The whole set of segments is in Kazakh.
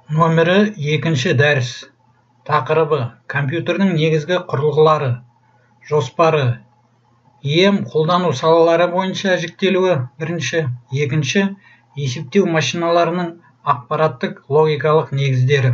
Нөмірі 2 дәріс. Тақырыбы: компьютердің негізгі құрылғылары, жоспары, ем қолдану салалары бойынша жіктелуі. 1. Есептеу машиналарының ақпараттық логикалық негіздері.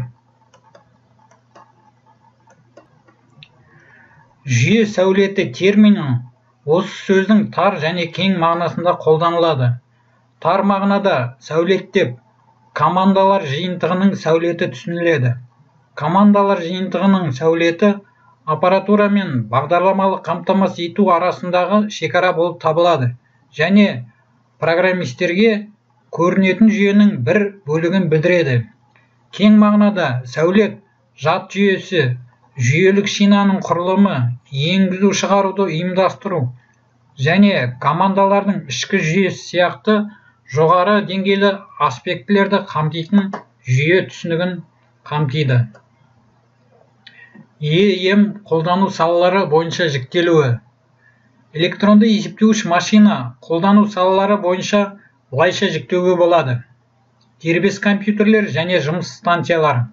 Жүйе сәулеті термині осы сөздің тар және кең мағынасында қолданылады. Тар мағынада сәулет деп командалар жиынтығының сәулеті түсініледі. Командалар жиынтығының сәулеті аппаратура мен бағдарламалық қамтамасыз ету арасындағы шекара болып табылады және программистерге көрінетін жүйенің бір бөлігін білдіреді. Кең мағынада сәулет жад жүйесі, жүйелік шинаның құрылымы, енгізу шығаруды ұйымдастыру және командалардың ішкі жүйесі сияқты жоғары деңгейлі аспектілерді қамтитын жүйе түсінігін қамтиды. ем қолдану салалары бойынша жіктелуі. Электронды есептеуіш машина қолдану салалары бойынша былайша жіктеуге болады. Дербес компьютерлер және жұмыс станциялары.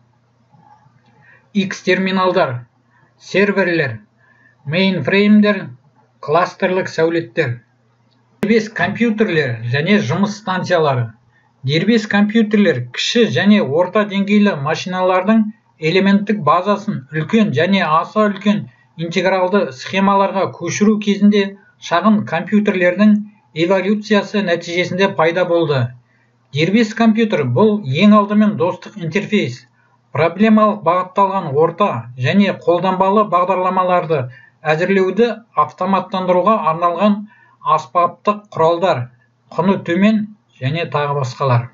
X терминалдар, серверлер, мейнфреймдер, кластерлік сәулеттер. Дербес компьютерлер және жұмыс станциялары. Дербес компьютерлер кіші және орта деңгейлі машиналардың элементтік базасын үлкен және аса үлкен интегралды схемаларға көшіру кезінде шағын компьютерлердің эволюциясы нәтижесінде пайда болды. Дербес компьютер бұл ең алдымен достық интерфейс, проблемалық бағытталған орта және қолданбалы бағдарламаларды әзірлеуді автоматтандыруға арналған аспаптық құралдар, құны төмен және тағы басқалар.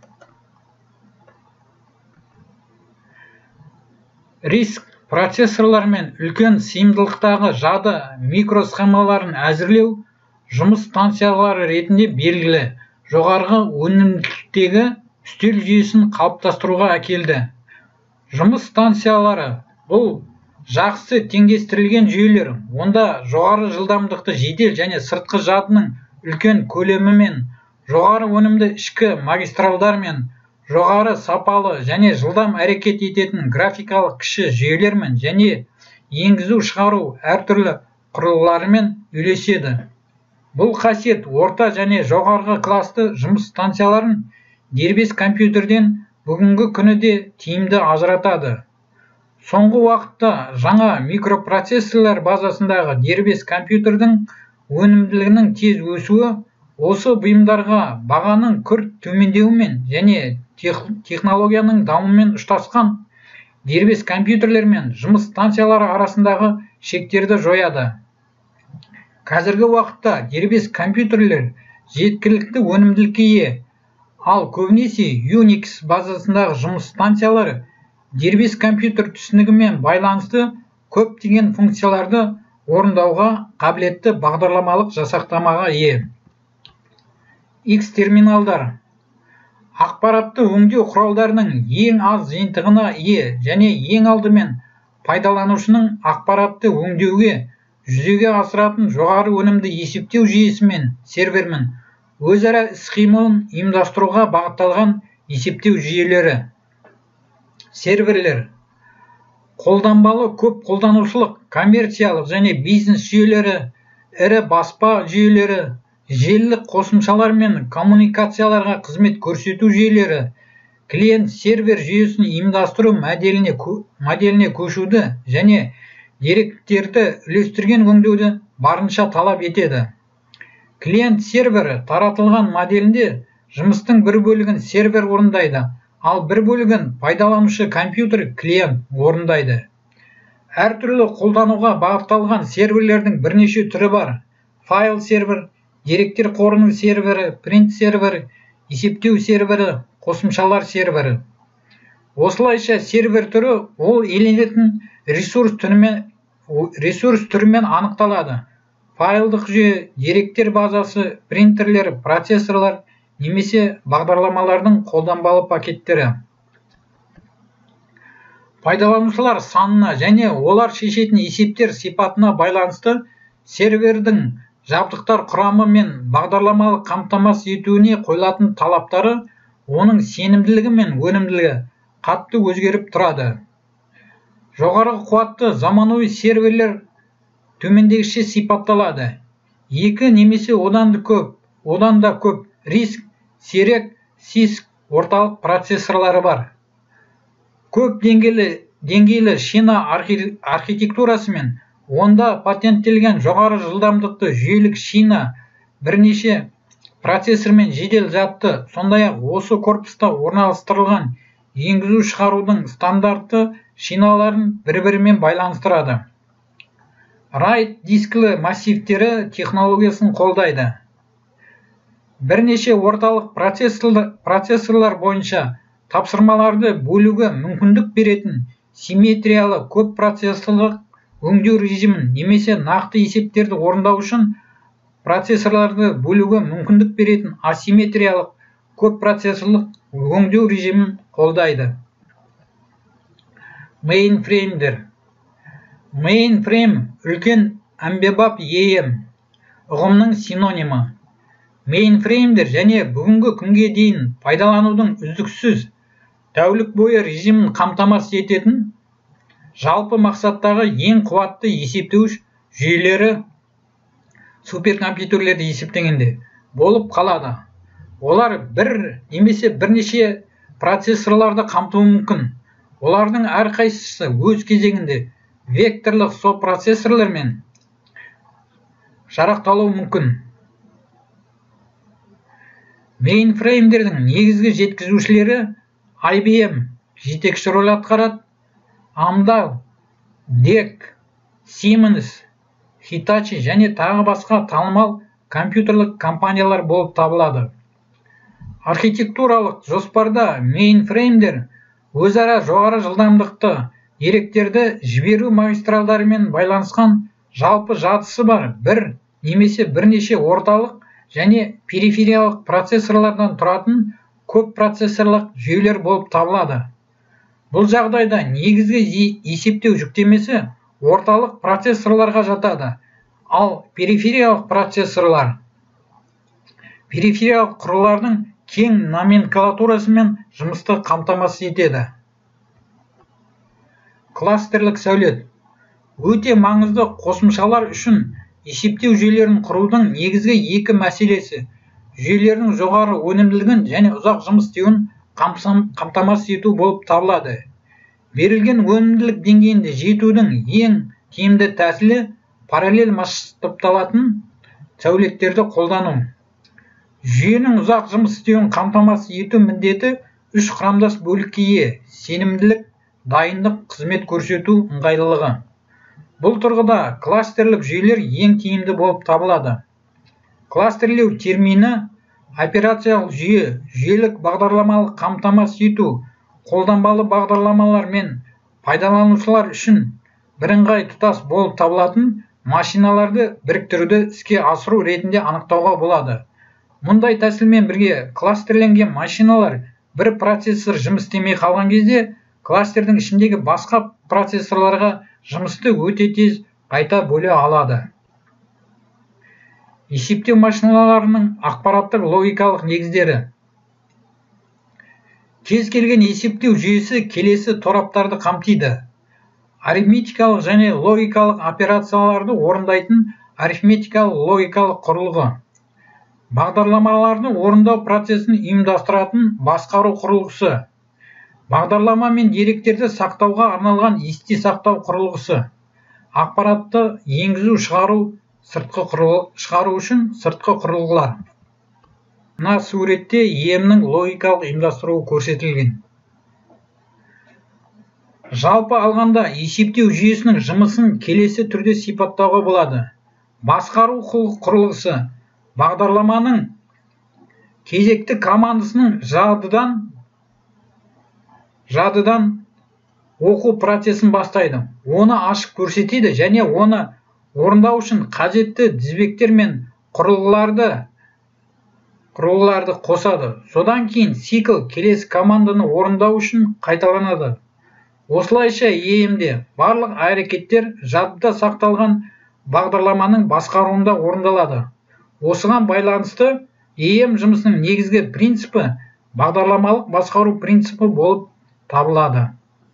Риск процессорлар мен үлкен сыйымдылықтағы жады микросхемаларын әзірлеу жұмыс станциялары ретінде белгілі жоғарғы өнімділіктегі үстел жүйесін қалыптастыруға әкелді. Жұмыс станциялары бұл жақсы теңдестірілген жүйелер. Онда жоғары жылдамдықты жедел және сыртқы жадының үлкен көлемімен, жоғары өнімді ішкі магистралдармен, жоғары сапалы және жылдам әрекет ететін графикалық кіші жүйелермен және енгізу шығару әртүрлі құрылғыларымен үйлеседі. Бұл қасиет орта және жоғарғы класты жұмыс станцияларын дербес компьютерден бүгінгі күні де тиімді ажыратады. Соңғы уақытта жаңа микропроцессорлар базасындағы дербес компьютердің өнімділігінің тез өсуі осы бұйымдарға бағаның күрт төмендеуімен және технологияның дамуымен ұштасқан дербес компьютерлер мен жұмыс станциялары арасындағы шектерді жояды. Қазіргі уақытта дербес компьютерлер жеткілікті өнімділікке ие, ал көбінесе Unix базасындағы жұмыс станциялары дербес компьютер түсінігімен байланысты көптеген функцияларды орындауға қабілетті бағдарламалық жасақтамаға ие. X терминалдар ақпаратты өңдеу құралдарының ең аз жиынтығына ие және ең алдымен пайдаланушының ақпаратты өңдеуге жүзеге асыратын жоғары өнімді есептеу жүйесі мен сервермен өзара іс-қимылын ұйымдастыруға бағытталған есептеу жүйелері. Серверлер қолданбалы көп қолданушылық, коммерциялық және бизнес жүйелері, ірі баспа жүйелері, желілік қосымшалар мен коммуникацияларға қызмет көрсету жүйелері, клиент-сервер жүйесін ұйымдастыру моделіне көшуді және деректерді үлестірген өңдеуді барынша талап етеді. Клиент-сервері таратылған моделінде жұмыстың бір бөлігін сервер орындайды, ал бір бөлігін пайдаланушы компьютер клиент орындайды. Әртүрлі қолдануға бағытталған серверлердің бірнеше түрі бар. Файл сервер, деректер қорының сервері, принт сервері, есептеу сервері, қосымшалар сервері. Осылайша сервер түрі ол иеленетін ресурс түрімен анықталады. Файлдық жүйе, деректер базасы, принтерлер, процессорлар немесе бағдарламалардың қолданбалы пакеттері. Пайдаланушылар санына және олар шешетін есептер сипатына байланысты сервердің жабдықтар құрамы мен бағдарламалық қамтамасыз етуіне қойылатын талаптары, оның сенімділігі мен өнімділігі қатты өзгеріп тұрады. Жоғары қуатты заманауи серверлер төмендегіше сипатталады. 2 немесе одан да көп риск, сирек CISC орталық процессорлары бар. Көп деңгейлі шина архитектурасымен онда патенттелген жоғары жылдамдықты жүйелік шина бірнеше процессормен жедел жадты, сондай-ақ осы корпуста орналастырылған енгізу шығарудың стандартты шиналарын бір-бірімен байланыстырады. RAID дискілі массивтері технологиясын қолдайды. Бірнеше орталық процессорлар бойынша тапсырмаларды бөлуге мүмкіндік беретін симметриялы көп процессорлық өңдеу режимін немесе нақты есептерді орындау үшін процессорларды бөлуге мүмкіндік беретін асимметриялық көп процессорлық өңдеу режимін қолдайды. Мейнфреймдер. Мейнфрейм үлкен әмбебап EM ұғымның синонимі. Мейнфреймдер және бүгінгі күнге дейін пайдаланудың үздіксіз тәулік бойы режимін қамтамасыз ететін жалпы мақсаттағы ең қуатты есептеуіш жүйелері суперкомпьютерлерді есептегенде болып қалады. Олар бір немесе бірнеше процессорларды қамтуы мүмкін. Олардың әрқайсысы өз кезегінде векторлық сопроцессорлармен жарақталуы мүмкін. Мейнфреймдердің негізгі жеткізушілері IBM жетекші рөл атқарады, Amdahl, DEC, Siemens, Hitachi және тағы басқа танымал компьютерлік компаниялар болып табылады. Архитектуралық жоспарда мейнфреймдер өзара жоғары жылдамдықты деректерді жіберу магистралдарымен байланысқан жалпы жадысы бар бір немесе бірнеше орталық және перифериялық процессорлардан тұратын көп процессорлық жүйелер болып табылады. Бұл жағдайда негізгі есептеу жүктемесі орталық процессорларға жатады, ал перифериялық процессорлар перифериялық құрылғылардың кең номенклатурасымен жұмысты қамтамасыз етеді. Кластерлік сәулет. Өте маңызды қосымшалар үшін есептеу жүйелерін құрудың негізгі екі мәселесі жүйелердің жоғары өнімділігін және ұзақ жұмыс істеуін қамтамасыз ету болып табылады. Берілген өнімділік деңгейінде жетудің ең тиімді тәсілі параллель масштабталатын сәулеттерді қолдану. Жүйенің ұзақ жұмыс істеуін қамтамасыз ету міндеті үш құрамдас бөлікке ие: сенімділік, дайындық, қызмет көрсету ыңғайлылығы. Бұл тұрғыда кластерлік жүйелер ең тиімді болып табылады. Кластерлеу термині операциялық жүйе, жүйелік бағдарламалық қамтамасыз ету, қолданбалы бағдарламалар мен пайдаланушылар үшін бірыңғай тұтас болып табылатын машиналарды біріктіруді іске асыру ретінде анықтауға болады. Мұндай тәсілмен бірге кластерленген машиналар бір процессор жұмыс істемей қалған кезде кластердің ішіндегі басқа процессорларға жұмысты өте тез қайта бөле алады. Есептеу машиналарының ақпараттық логикалық негіздері. Кез келген есептеу жүйесі келесі тораптарды қамтиды: арифметикалық және логикалық операцияларды орындайтын арифметикалық логикалық құрылғы, бағдарламаларды орындау процесін ұйымдастыратын басқару құрылғысы, бағдарлама мен деректерді сақтауға арналған есте сақтау құрылғысы, ақпаратты енгізу шығару үшін сыртқы құрылғылар. Мына суретте EM-нің логикалық ұйымдастыруы көрсетілген. Жалпы алғанда есептеу жүйесінің жұмысын келесі түрде сипаттауға болады: басқару құрылғысы бағдарламаның кезекті командасының жадыдан оқу процесін бастайды, оны ашып көрсетеді және оны орындау үшін қажетті тізбектер мен құрылғыларды қосады. Содан кейін цикл келесі команданы орындау үшін қайталанады. Осылайша EM-де барлық әрекеттер жадыда сақталған бағдарламаның басқаруында орындалады. Осыған байланысты EM жұмысының негізгі принципі бағдарламалық басқару принципі болып табылады.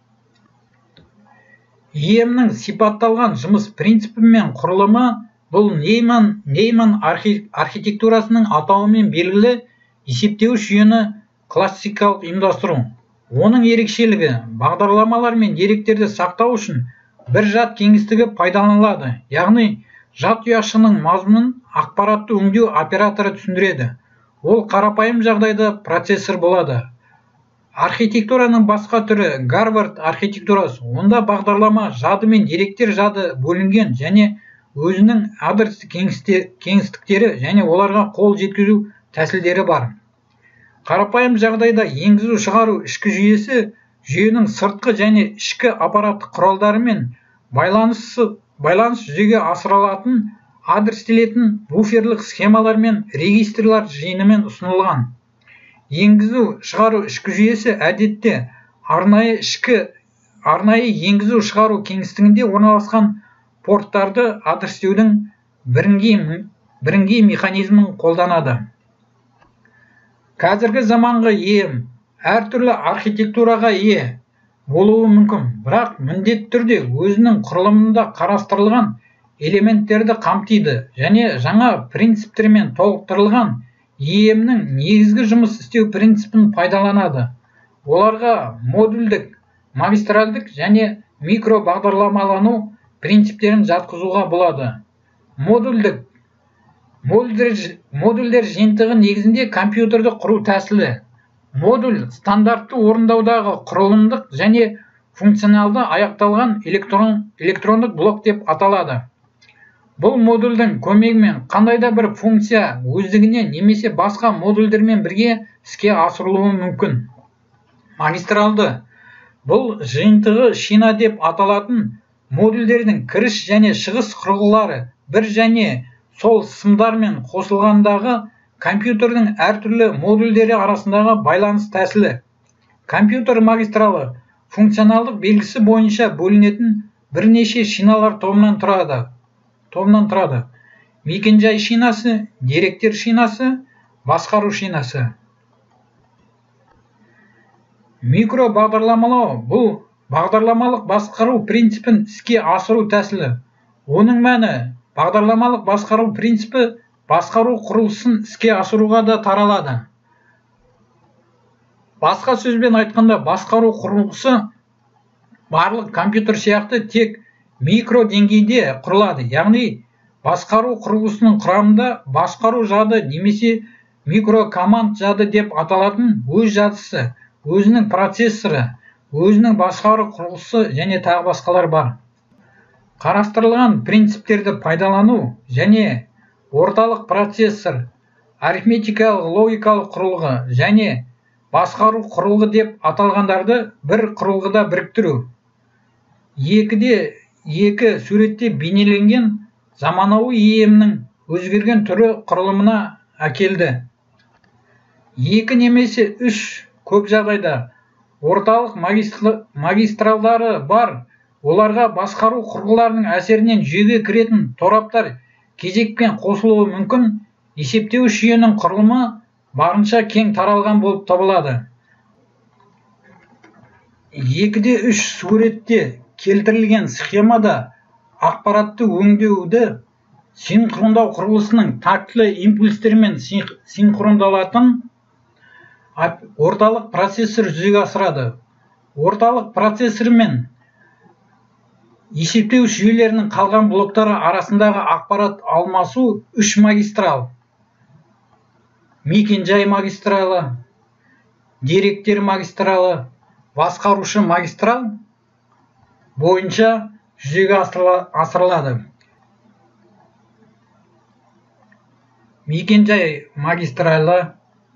EM-нің сипатталған жұмыс принципі мен құрылымы бұл Нейман архитектурасының атауымен белгілі есептеуіш жүйені классикалық ұйымдастыру. Оның ерекшелігі бағдарламалар мен деректерді сақтау үшін бір жад кеңістігі пайдаланылады, яғни жад ұяшығының мазмұнын ақпаратты өңдеу операторы түсіндіреді. Ол қарапайым жағдайда процессор болады. Архитектураның басқа түрі Гарвард архитектурасы. Онда бағдарлама жады мен деректер жады бөлінген және өзінің адресті кеңістіктері және оларға қол жеткізу тәсілдері бар. Қарапайым жағдайда енгізу-шығару ішкі жүйесі жүйенің сыртқы және ішкі аппараттық құралдарымен байланыс жүзеге асырылатын адрестелетін буферлік схемалар мен регистрлар жиынымен ұсынылған. Енгізу-шығару ішкі жүйесі әдетте арнайы енгізу-шығару кеңістігінде орналасқан порттарды адрестеудің біріңгей механизмін қолданады. Қазіргі заманғы EM әртүрлі архитектураға ие болуы мүмкін, бірақ міндетті түрде өзінің құрылымында қарастырылған элементтерді қамтиды және жаңа принциптермен толықтырылған EM-нің негізгі жұмыс істеу принципін пайдаланады. Оларға модульдік, магистральдік және микро бағдарламалану принциптерін жатқызуға болады. Модульдер жиынтығы негізінде компьютерді құру тәсілі. Модуль стандартты орындаудағы құрылымдық және функционалды аяқталған электрондық блок деп аталады. Бұл модульдің көмегімен қандай да бір функция өздігінен немесе басқа модульдермен бірге іске асырылуы мүмкін. Магистралды. Бұл жиынтығы шина деп аталатын модульдердің кіріс және шығыс құрылғылары бір және сол сымдармен қосылғандағы компьютердің әртүрлі модульдері арасындағы байланыс тәсілі. Компьютер магистралы функционалдық белгісі бойынша бөлінетін бірнеше шиналар тобынан тұрады. Мекен-жай шинасы, деректер шинасы, басқару шинасы. Микро бағдарламалау бұл бағдарламалық басқару принципін іске асыру тәсілі. Оның мәні бағдарламалық басқару принципі басқару құрылысын іске асыруға да таралады. Басқа сөзбен айтқанда, басқару құрылғысы барлық компьютер сияқты тек микро деңгейде құрылады. Яғни, басқару құрылғысының құрамында басқару жады немесе микрокоманд жады деп аталатын өз жадысы, өзінің процессоры, өзінің басқару құрылғысы және тағы басқалар бар. Қарастырылған принциптерді пайдалану және орталық процессор, арифметикалық логикалық құрылғы және басқару құрылғы деп аталғандарды бір құрылғыда біріктіру. Екі суретте бейнеленген заманауи EM-нің өзгерген түрі құрылымына әкелді. 2 немесе 3 көп жағдайда орталық магистралдары бар. Оларға басқару құрылғыларының әсерінен жүйеге кіретін тораптар кезекпен қосылуы мүмкін. Есептеуіш жүйенің құрылымы барынша кең таралған болып табылады. 2/3 суретте келтірілген схемада ақпаратты өңдеуді синхрондау құрылысының тактілі импульстермен синхрондалатын орталық процессор жүзеге асырады. Орталық процессор мен есептеуіш жүйелерінің қалған блоктары арасындағы ақпарат алмасу 3 магистрал. Мекен-жай магистралы, деректер магистралы, басқарушы магистрал бойынша жүзеге асырылады. Мекен-жай магистралы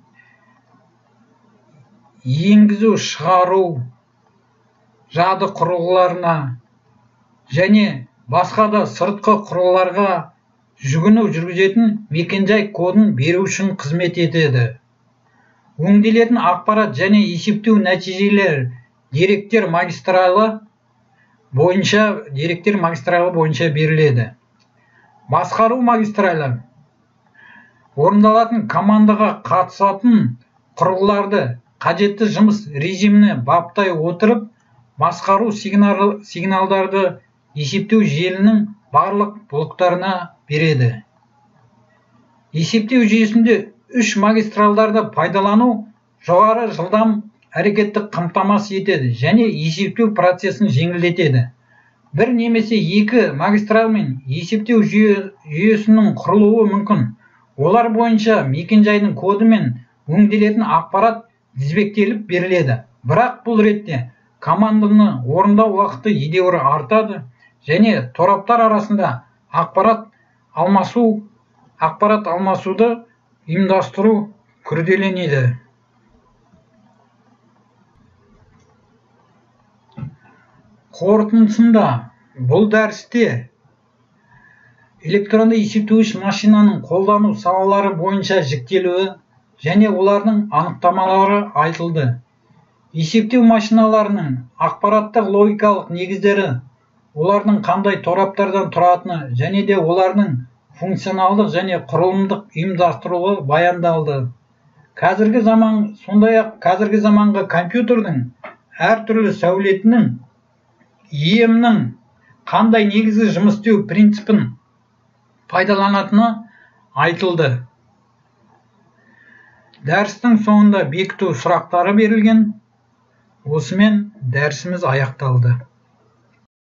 енгізу-шығару жады құрылғыларына және басқа да сыртқы құрылғыларға жүгіну жүргізетін мекен-жай кодын беру үшін қызмет етеді. Өңделетін ақпарат және есептеу нәтижелері деректер магистралы бойынша беріледі. Басқару магистралы орындалатын командаға қатысатын құрылғыларды қажетті жұмыс режиміне баптай отырып, басқару сигналдарды есептеу желінің барлық блоктарына береді. Есептеу жүйесінде 3 магистралдарды пайдалану жоғары жылдам әрекетті қамтамасыз етеді және есептеу процесін жеңілдетеді. Бір немесе 2 магистралмен есептеу жүйесінің құрылуы мүмкін. Олар бойынша мекен-жайдың коды мен өңделетін ақпарат тізбектеліп беріледі. Бірақ бұл ретте команданы орындау уақыты едәуір артады және тораптар арасында ақпарат алмасуды ұйымдастыру күрделенеді. Қорытындысында, бұл дәрісте электронды есептеуіш машинаның қолдану салалары бойынша жіктелуі және олардың анықтамалары айтылды. Есептеу машиналарының ақпараттық логикалық негіздері, олардың қандай тораптардан тұратыны және де олардың функционалдық және құрылымдық ұйымдастырылуы баяндалды. Сондай-ақ қазіргі заманғы компьютердің әртүрлі сәулетінің емнің қандай негізгі жұмыс істеу принципін пайдаланатыны айтылды. Дәрістің соңында бекіту сұрақтары берілген. Осымен дәрісіміз аяқталды.